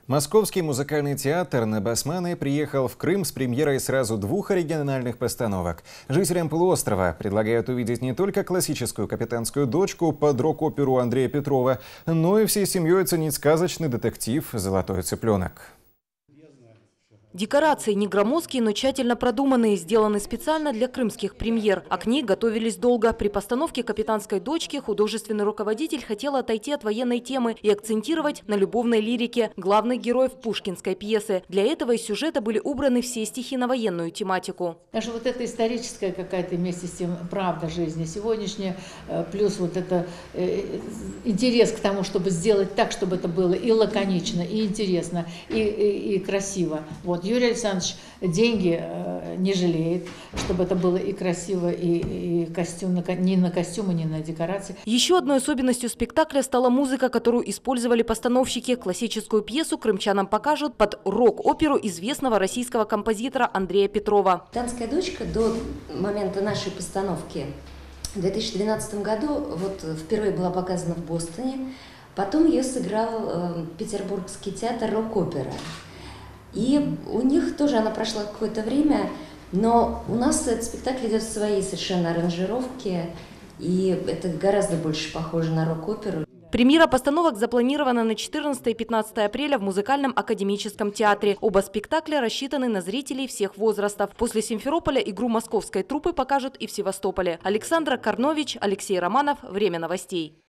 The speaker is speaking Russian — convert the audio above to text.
Московский музыкальный театр на Басманной приехал в Крым с премьерой сразу двух оригинальных постановок. Жителям полуострова предлагают увидеть не только классическую «Капитанскую дочку» под рок-оперу Андрея Петрова, но и всей семьей оценить сказочный детектив «Золотой цыпленок». Декорации не громоздкие, но тщательно продуманные, сделаны специально для крымских премьер. А к ней готовились долго. При постановке «Капитанской дочки» художественный руководитель хотел отойти от военной темы и акцентировать на любовной лирике главных героев пушкинской пьесы. Для этого из сюжета были убраны все стихи на военную тематику. Даже вот эта историческая какая-то вместе с тем правда жизни сегодняшняя, плюс вот это интерес к тому, чтобы сделать так, чтобы это было и лаконично, и интересно, и красиво. Вот. Юрий Александрович деньги не жалеет, чтобы это было и красиво, и костюм, ни на костюмы, ни на декорации. Еще одной особенностью спектакля стала музыка, которую использовали постановщики. Классическую пьесу крымчанам покажут под рок-оперу известного российского композитора Андрея Петрова. «Капитанская дочка» до момента нашей постановки в 2012 году впервые была показана в Бостоне, потом ее сыграл Петербургский театр рок-опера. И у них тоже она прошла какое-то время, но у нас этот спектакль идет в своей совершенно аранжировке, и это гораздо больше похоже на рок-оперу. Премьера постановок запланирована на 14 и 15 апреля в Музыкальном академическом театре. Оба спектакля рассчитаны на зрителей всех возрастов. После Симферополя игру московской труппы покажут и в Севастополе. Александра Карнович, Алексей Романов. Время новостей.